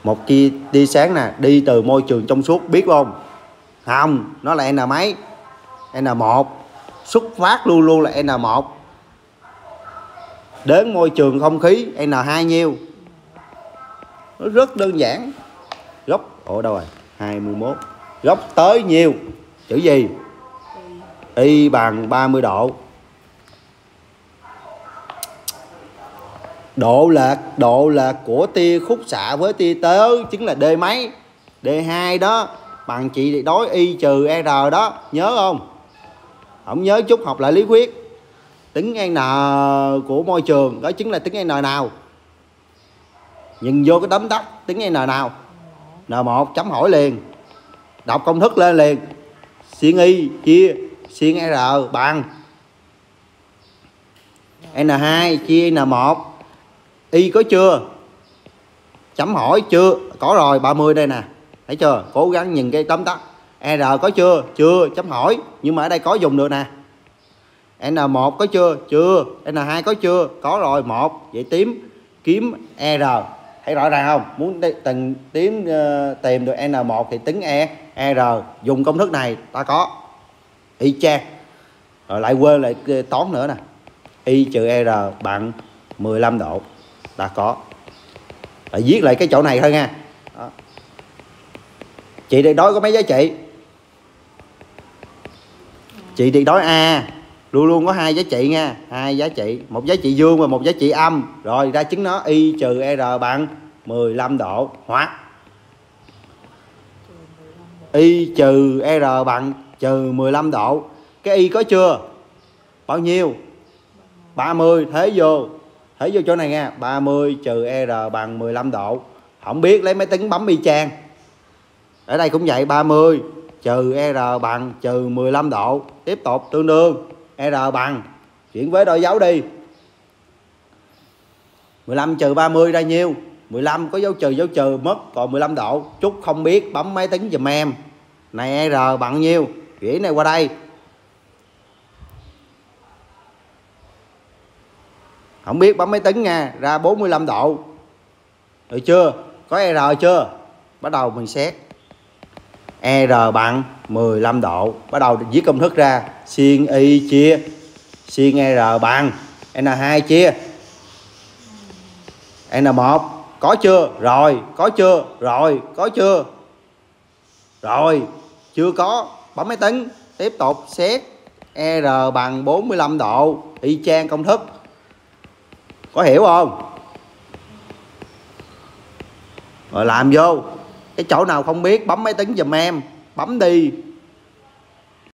Một tia tia sáng nè, đi từ môi trường trong suốt, biết không? Không, nó là N mấy? N1. Xuất phát luôn luôn là N1. Đến môi trường không khí N2 nhiêu? Nó rất đơn giản. Góc ở đâu rồi? 21. Góc tới nhiêu? Chữ gì? Y bằng 30 độ. Độ là của tia khúc xạ với tia tới chính là D mấy? D2 đó, bằng chị đối Y trừ R đó, nhớ không? Không nhớ chút học lại lý thuyết. Tính N của môi trường đó chính là tính N nào? Nhìn vô cái tóm tắt tính N nào? N1 chấm hỏi liền. Đọc công thức lên liền. Sin Y chia sin R bằng N2 chia N1. Y có chưa? Chấm hỏi chưa? Có rồi, 30 đây nè. Thấy chưa? Cố gắng nhìn cái tóm tắt. R có chưa? Chưa, chấm hỏi. Nhưng mà ở đây có dùng được nè. N1 có chưa? Chưa. N2 có chưa? Có rồi, 1. Vậy kiếm R. Thấy rõ ràng không? Muốn tìm được N1 thì tính R. Dùng công thức này ta có. Y chang. Rồi lại quên lại toán nữa nè. Y trừ R bằng 15 độ. Ta có. Lại viết lại cái chỗ này thôi nha. Đó. Chị tuyệt đối có mấy giá trị? Chị tuyệt đối A luôn luôn có 2 giá trị nha. 2 giá trị. Một giá trị dương và một giá trị âm. Rồi ra chứng nó Y trừ R bằng 15 độ. Hoặc Y trừ R bằng trừ 15 độ. Cái Y có chưa? Bao nhiêu? 30. Thế vô chỗ này nha. 30 trừ R bằng 15 độ. Không biết lấy máy tính bấm y chang. Ở đây cũng vậy. 30 trừ R bằng trừ 15 độ. Tiếp tục tương đương R bằng. Chuyển với đôi dấu đi. 15 trừ 30 ra nhiêu? 15 có dấu trừ mất. Còn 15 độ. Chút không biết bấm máy tính giùm em. Này R bằng nhiêu? Chuyển này qua đây. Không biết bấm máy tính nha. Ra 45 độ. Được chưa? Có R chưa? Bắt đầu mình xét. R bằng 15 độ. Bắt đầu viết công thức ra. Sin Y chia sin R bằng N2 chia N1. Có chưa? Rồi. Có chưa? Rồi. Có chưa? Rồi. Chưa có. Bấm máy tính. Tiếp tục xét. R bằng 45 độ. Y chang công thức. Có hiểu không? Rồi làm vô. Cái chỗ nào không biết bấm máy tính giùm em. Bấm đi.